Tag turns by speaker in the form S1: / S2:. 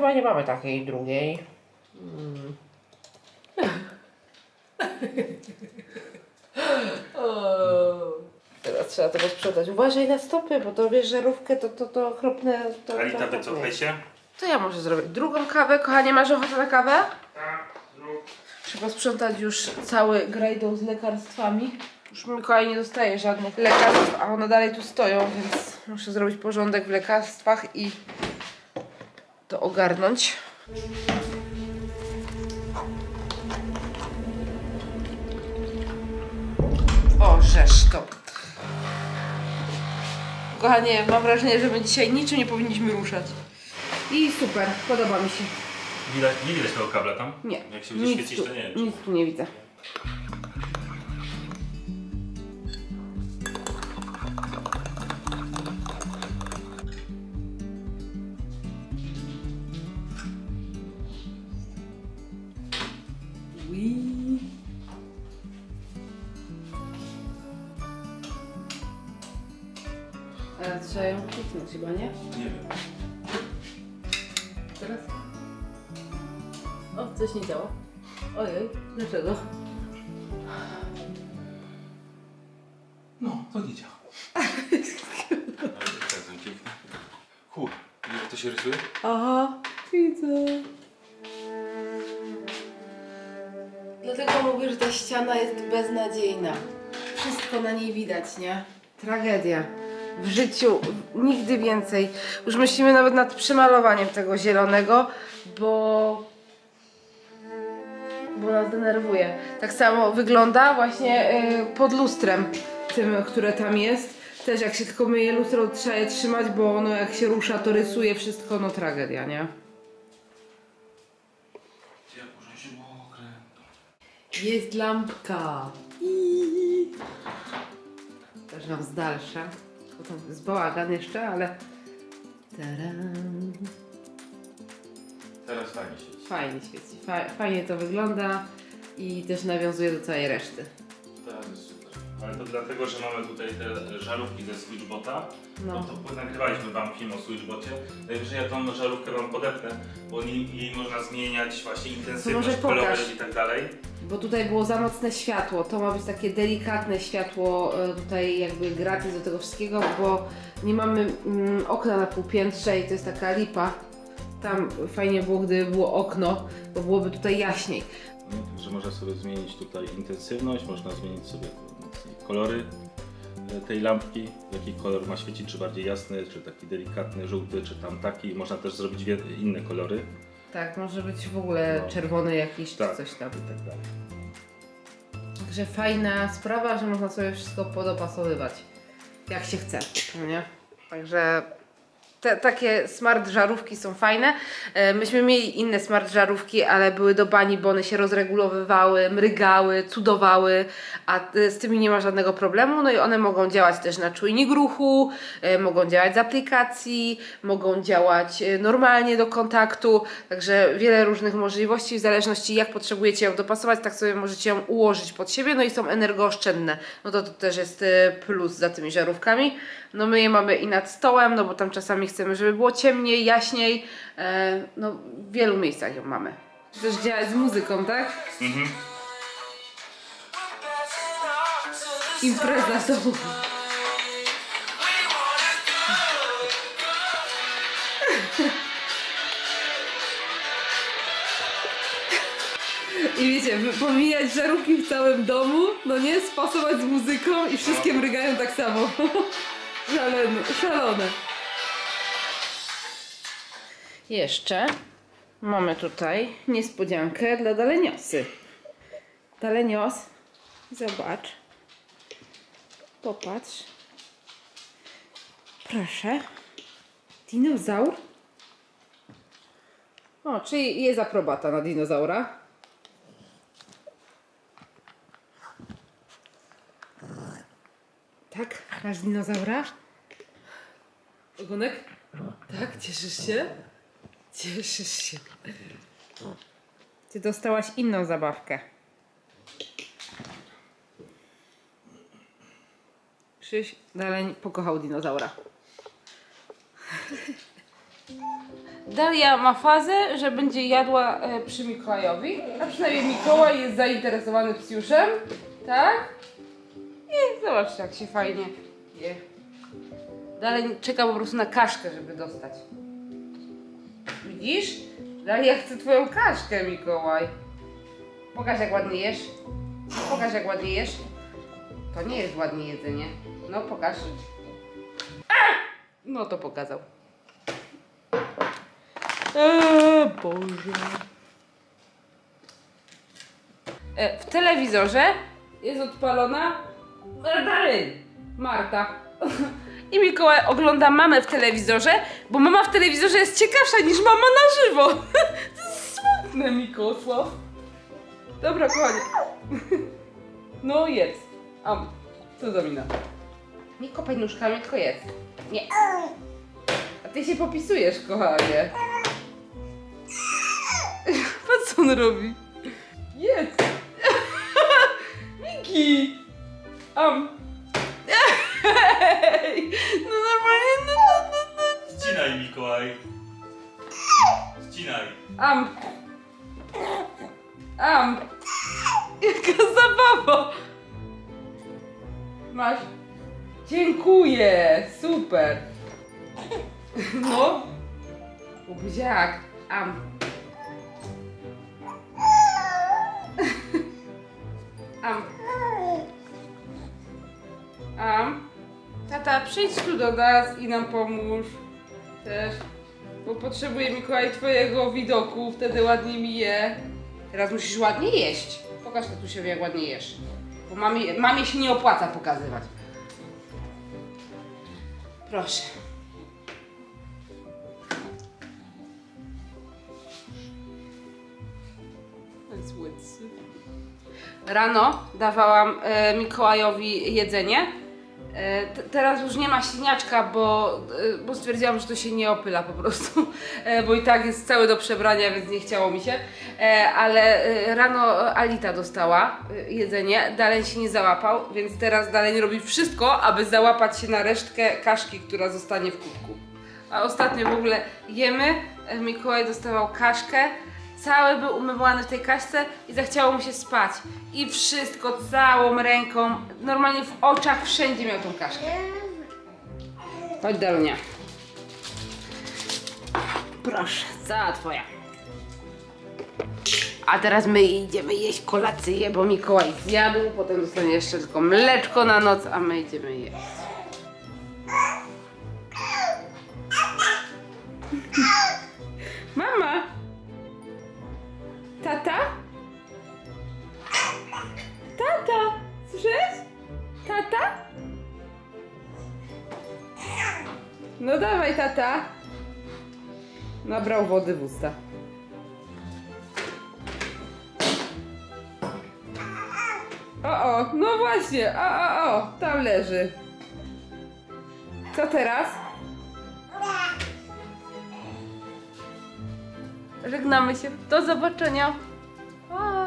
S1: chyba nie mamy takiej drugiej. Teraz trzeba tego sprzedać. Uważaj na stopy, bo to wiesz, żarówkę to okropne.
S2: Alita, wycofaj się.
S1: To ja może zrobić drugą kawę. Kochanie, masz ochotę na kawę?
S2: Tak, zrób.
S1: Trzeba sprzątać już cały grajdą z lekarstwami. Już Mikołaj nie dostaje żadnych lekarstw, a one dalej tu stoją, więc muszę zrobić porządek w lekarstwach i to ogarnąć. O, żeż to. Kochanie, mam wrażenie, że my dzisiaj niczym nie powinniśmy ruszać. I super, podoba mi się.
S2: Nie widać tego kabla tam?
S1: Nie.
S2: Jak się będzie świecić, to nie wiem.
S1: Nic tu nie widzę. Ale trzeba ją kliknąć chyba, nie?
S2: Nie wiem.
S1: Teraz? O, coś nie działa. Ojej, dlaczego?
S2: No, to nie działa. Jak to się rysuje?
S1: Aha, widzę. Dlatego mówię, że ta ściana jest beznadziejna. Wszystko na niej widać, nie? Tragedia. W życiu nigdy więcej. Już myślimy nawet nad przemalowaniem tego zielonego, bo nas denerwuje. Tak samo wygląda właśnie pod lustrem tym, które tam jest. Też jak się tylko myje lustro, trzeba je trzymać, bo ono jak się rusza, to rysuje wszystko, no tragedia, nie? Jest lampka. Też wam z dalsza. To jest bałagan jeszcze, ale... Tadam.
S2: Teraz fajnie świeci.
S1: Fajnie świeci. Fajnie to wygląda i też nawiązuje do całej reszty.
S2: Teraz jest super. Ale to dlatego, że mamy tutaj te żarówki ze Switchbota.
S1: No.
S2: To nagrywaliśmy wam film o Switchbocie. Najwyżej ja tą żarówkę wam podepnę, bo jej można zmieniać właśnie intensywność kolorów i tak dalej.
S1: Bo tutaj było za mocne światło. To ma być takie delikatne światło tutaj jakby gratis do tego wszystkiego, bo nie mamy okna na półpiętrze i to jest taka lipa. Tam fajnie było, gdyby było okno, bo byłoby tutaj jaśniej.
S2: Także można sobie zmienić tutaj intensywność, można zmienić sobie kolory tej lampki, jaki kolor ma świecić, czy bardziej jasny, czy taki delikatny, żółty, czy tam taki. Można też zrobić inne kolory.
S1: Tak, może być w ogóle czerwony jakiś,
S2: tak,
S1: czy coś tam.
S2: I tak dalej.
S1: Także fajna sprawa, że można sobie wszystko podopasowywać jak się chce, no nie? Także takie smart żarówki są fajne. Myśmy mieli inne smart żarówki, ale były do bani, bo one się rozregulowywały, mrygały, cudowały, a z tymi nie ma żadnego problemu. No i one mogą działać też na czujnik ruchu, mogą działać z aplikacji, mogą działać normalnie do kontaktu, także wiele różnych możliwości, w zależności jak potrzebujecie ją dopasować, tak sobie możecie ją ułożyć pod siebie, no i są energooszczędne. No to też jest plus za tymi żarówkami. No my je mamy i nad stołem, no bo tam czasami chcemy, żeby było ciemniej, jaśniej. No w wielu miejscach ją mamy. Też działać z muzyką, tak?
S2: Mhm.
S1: Impreza w domu. I wiecie, pomijać żarówki w całym domu, no nie, spasować z muzyką i wszystkie mrygają tak samo. Szalone. Jeszcze mamy tutaj niespodziankę dla Daleniosy. Dalenios, zobacz. Popatrz. Proszę. Dinozaur. O, czyli jest aprobata na dinozaura. Tak? Masz dinozaura? Ogonek? Tak? Cieszysz się? Cieszysz się. Ty dostałaś inną zabawkę. Krzyś dalej pokochał dinozaura. Dalia ma fazę, że będzie jadła przy Mikołajowi. A przynajmniej Mikołaj jest zainteresowany psiuszem. Tak? I zobaczcie, jak się fajnie je. Dalej czeka po prostu na kaszkę, żeby dostać. Widzisz? Dalia chce twoją kaszkę, Mikołaj. Pokaż, jak ładnie jesz. Pokaż, jak ładnie jesz. To nie jest ładnie jedzenie. No, pokaż. No to pokazał. Boże. W telewizorze jest odpalona dalej Marta. I Mikołaj ogląda mamę w telewizorze, bo mama w telewizorze jest ciekawsza niż mama na żywo. To jest smutne, Mikosław. Dobra, kochanie. No jedz. Co za mina? Nie kopaj nóżkami, tylko jedz. Nie. A ty się popisujesz, kochanie. Patrz, co on robi. Jedz. Miki. No normalnie, no.
S3: Ścinaj, Mikołaj. Ścinaj.
S1: Jaka zabawa. Masz. Dziękuję. Super. No. Buziak. Tata, przyjdź tu do nas i nam pomóż. Też. Bo potrzebuję, Mikołaj, twojego widoku, wtedy ładnie mi je. Teraz musisz ładnie jeść. Pokaż tatusiowi, jak ładnie jesz. Bo mamie się nie opłaca pokazywać. Proszę. Rano dawałam Mikołajowi jedzenie. Teraz już nie ma śliniaczka, bo stwierdziłam, że to się nie opyla po prostu, bo i tak jest cały do przebrania, więc nie chciało mi się. Ale rano Alita dostała jedzenie, Daleń się nie załapał, więc teraz Daleń robi wszystko, aby załapać się na resztkę kaszki, która zostanie w kubku. A ostatnio w ogóle jemy, Mikołaj dostawał kaszkę, cały był umywany w tej kaśce i zachciało mu się spać. I wszystko, całą ręką, normalnie w oczach, wszędzie miał tą kaszkę. Chodź, Dalunia. Proszę, cała twoja. A teraz my idziemy jeść kolację, bo Mikołaj zjadł, potem dostanie jeszcze tylko mleczko na noc, a my idziemy jeść. Mama! Tata? Tata! Słyszysz? Tata? No dawaj, tata. Nabrał wody w usta. O, no właśnie. O, tam leży. Co teraz? Żegnamy się. Do zobaczenia. Pa.